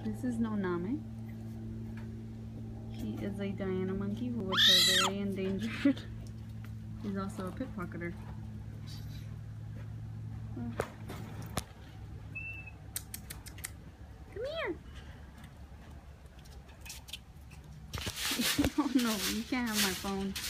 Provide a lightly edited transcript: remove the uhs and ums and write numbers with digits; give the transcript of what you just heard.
This is Noname. She is a Diana monkey, which are very endangered. She's also a pickpocketer. Come here! Oh no, you can't have my phone.